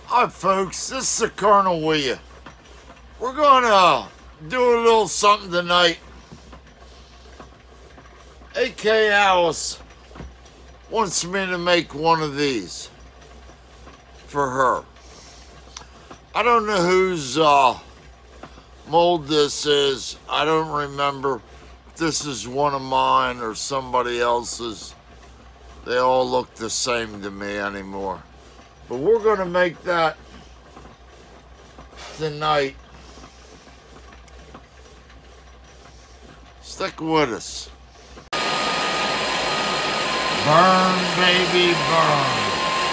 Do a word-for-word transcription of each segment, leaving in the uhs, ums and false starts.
Hi folks, this is the Colonel with you. We're gonna do a little something tonight. A K Alice wants me to make one of these for her. I don't know whose uh, mold this is. I don't remember if this is one of mine or somebody else's. They all look the same to me anymore. But we're gonna make that tonight. Stick with us. Burn, baby, burn.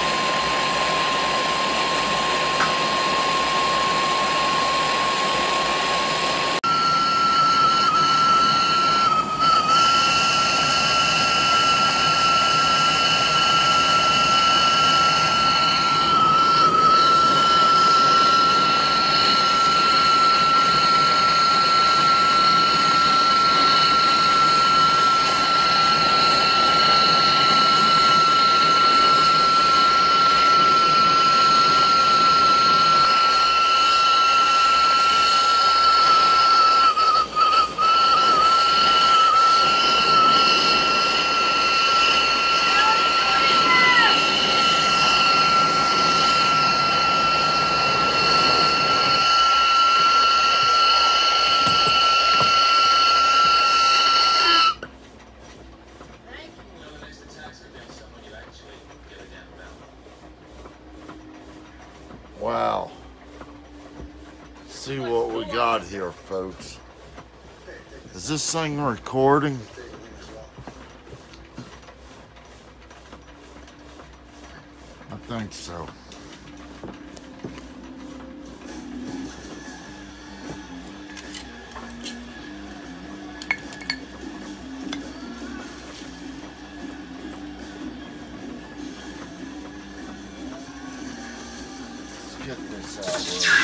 Wow. See what we got here, folks. Is this thing recording? I think so. Get this out of here.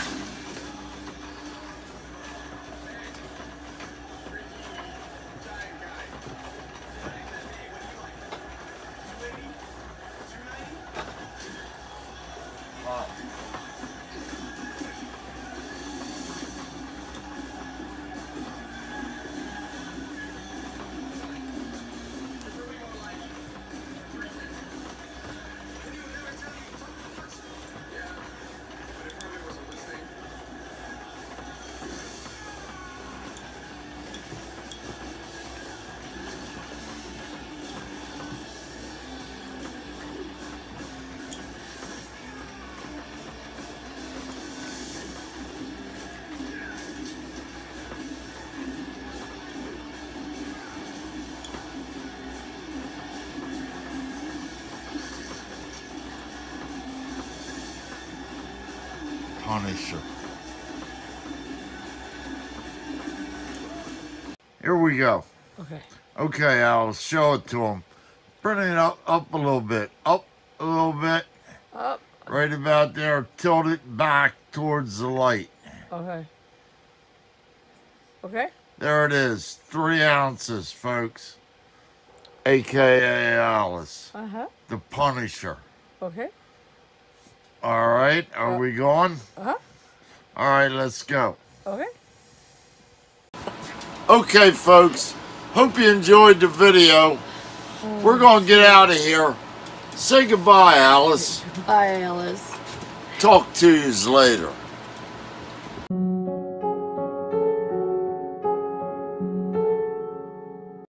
Punisher. Here we go. Okay. Okay, I'll show it to him. Bring it up, up a little bit. Up a little bit. Up. Right about there. Tilt it back towards the light. Okay. Okay. There it is. Three ounces, folks. A K A Alice. Uh-huh. The Punisher. Okay. All right. Are Uh, we going? Uh-huh. All right, let's go. Okay. Okay, folks. Hope you enjoyed the video. We're going to get out of here. Say goodbye, Alice. Bye, Alice. Talk to you later.